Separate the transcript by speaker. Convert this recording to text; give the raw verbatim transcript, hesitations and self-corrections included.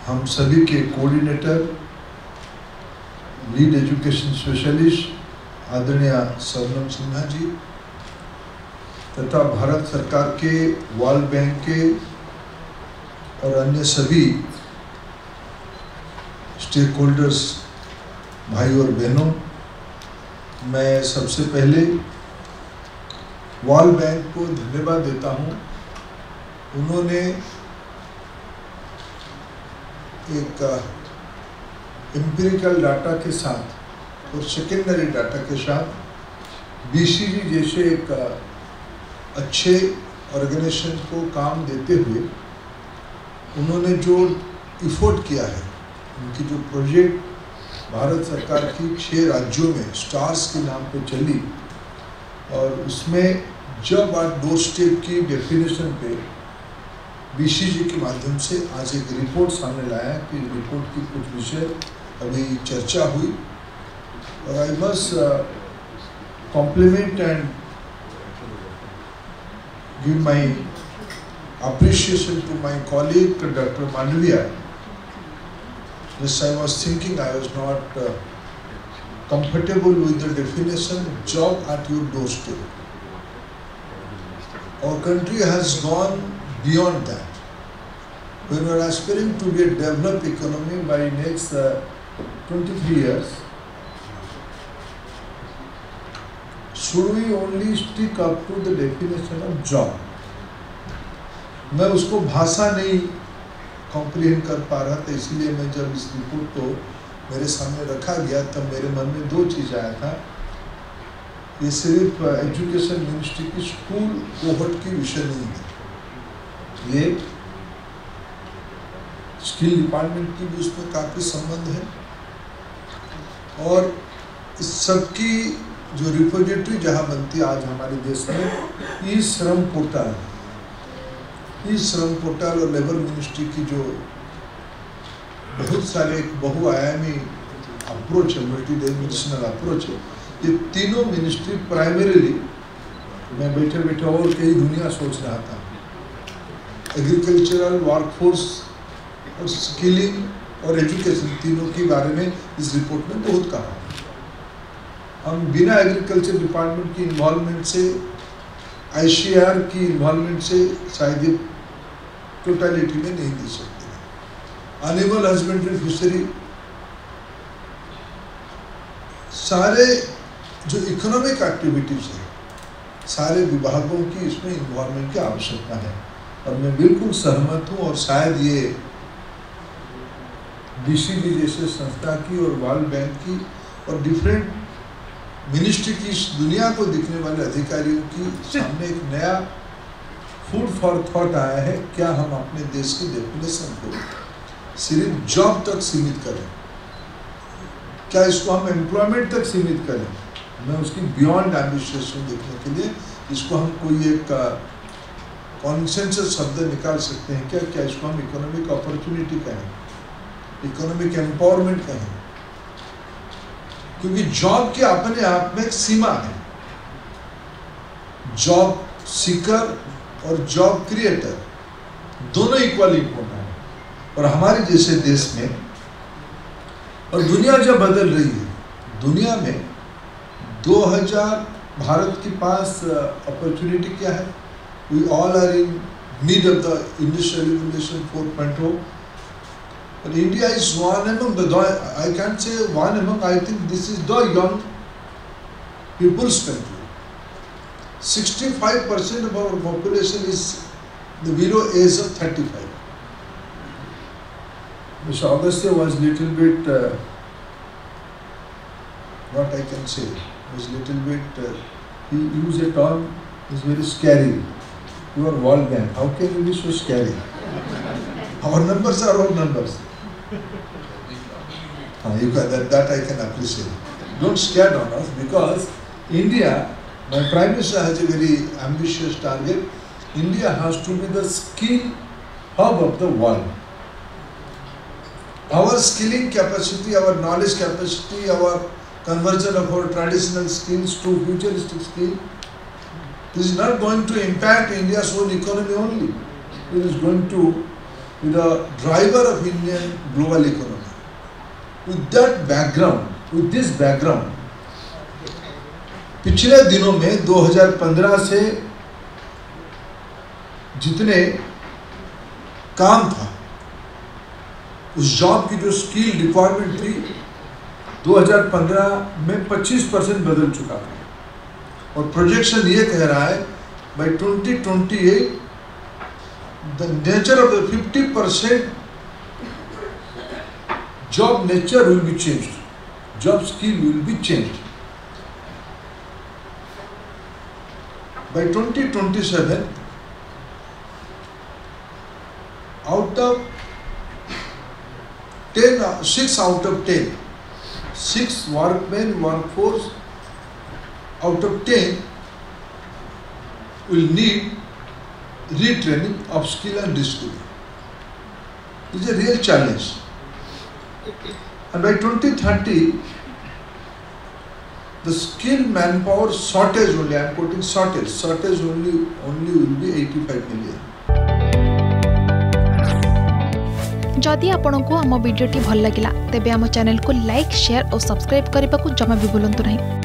Speaker 1: हम सभी के कोऑर्डिनेटर, लीड एजुकेशन स्पेशलिस्ट आदरणीय स्वर्णम सिन्हा जी तथा भारत सरकार के वर्ल्ड बैंक के और अन्य सभी स्टेक होल्डर्स भाई और बहनों, मैं सबसे पहले वर्ल्ड बैंक को धन्यवाद देता हूं। उन्होंने एक एम्पिरिकल डाटा के साथ और सेकेंडरी डाटा के साथ बीसीजी जैसे एक अच्छे ऑर्गेनाइजेशन को काम देते हुए उन्होंने जो इफोर्ट किया है, उनकी जो प्रोजेक्ट भारत सरकार की छह राज्यों में स्टार्स के नाम पे चली और उसमें जब आज डोर स्टेप की डेफिनेशन पे बीसीजी के माध्यम से आज एक रिपोर्ट सामने लाया कि रिपोर्ट की कुछ विषय अभी चर्चा हुई और I must compliment and give my appreciation to my colleague Doctor Mandavia. Yes, I was thinking I was not uh, comfortable with the definition job at your doorstep. Our country has gone beyond that. When we are aspiring to be a developed economy by next uh, twenty-three years, should we only stick up to the definition of job? मैं उसको भाषा नहीं comprehend कर पा रहा था, इसलिए मैं जब इस रिपोर्ट को मेरे सामने रखा गया तब मेरे मन में दो चीज़ आया था। ये सिर्फ एजुकेशन मिनिस्ट्री की स्कूल कोहर्ट की विषय नहीं है, ये स्किल डिपार्टमेंट की भी उसमें काफ़ी संबंध है और इस सब की जो रिपोजिटरी जहाँ बनती है आज हमारे देश में, ई श्रम पोर्टल इस श्रम पोर्टल और लेबर मिनिस्ट्री की जो बहुत सारे एक बहुआयामी अप्रोच है, मल्टी डायमेंशनल अप्रोच है, ये तीनों मिनिस्ट्री प्राइमरीली, मैं बैठे बैठे और कई दुनिया सोच रहा था, एग्रीकल्चरल वर्कफोर्स और स्किलिंग और एजुकेशन तीनों के बारे में इस रिपोर्ट में बहुत कहा। हम बिना एग्रीकल्चर डिपार्टमेंट की इन्वॉल्वमेंट से, आईसीआर की इन्वॉल्वमेंट से शायद ये टोटलिटी में नहीं दे सकते। एनिमल हस्बेंड्री, फिशरी, सारे जो इकोनॉमिक एक्टिविटीज है, सारे विभागों की इसमें इन्वॉल्वमेंट की आवश्यकता है और मैं बिल्कुल सहमत हूँ और शायद ये बीसीजी जैसे संस्था की और वर्ल्ड बैंक की और डिफरेंट मिनिस्ट्री की इस दुनिया को दिखने वाले अधिकारियों की सामने एक नया फूड फॉर थॉट आया है। क्या हम अपने देश की डेफिनेशन को सिर्फ जॉब तक सीमित करें, क्या इसको हम एम्प्लॉयमेंट तक सीमित करें? मैं उसकी बियॉन्ड एम्बिशियस देखने के लिए इसको हम कोई एक कॉन्सेंसस शब्द निकाल सकते हैं क्या? क्या इसको हम इकोनॉमिक अपॉर्चुनिटी कहें, इकोनॉमिक एम्पावरमेंट कहें? क्योंकि जॉब के अपने आप में एक सीमा है। जॉब सीकर और जॉब क्रिएटर दोनों इक्वली इम्पोर्टेंट है और हमारे जैसे देश में और दुनिया जब बदल रही है, दुनिया में दो हज़ार भारत के पास अपॉर्चुनिटी क्या है? We all are in need of the industrial revolution four point O But India is one among the, I can't say one among, I think this is the young people's country. sixty-five percent of our population is the below age of thirty-five. Mister Agastya was little bit, uh, what I can say, was little bit, uh, he used a term, is very scary. You are World Bank, how can you be so scary? Our numbers are all numbers. Uh, you can, that, that I can appreciate. Don't scare on us because India, my Prime Minister has a very ambitious target. India has to be the skill hub of the world. Our skilling capacity, our knowledge capacity, our conversion of our traditional skills to futuristic skill, this is not going to impact India's own economy only. It is going to with a driver of Indian global economy. With that background, with this background, पिछले दिनों में दो हज़ार पंद्रह से जितने काम था, उस जॉब की जो स्किल रिक्वायरमेंट थी दो हज़ार पंद्रह में पच्चीस परसेंट बदल चुका था और प्रोजेक्शन ये कह रहा है by twenty twenty-eight the nature of the fifty percent job nature will be changed, job skill will be changed. By twenty twenty-seven, out of ten, six out of ten, six workmen workforce out of ten will need retraining, upskill and reskilling. It's a real challenge. And by twenty thirty, the skilled manpower shortage only, I am quoting shortage, shortage only, only will be eighty-five million.
Speaker 2: जदि आपंक आम भिडी भल लगा तेब आम channel को like share और subscribe करने को जमा भी भूलु नहीं।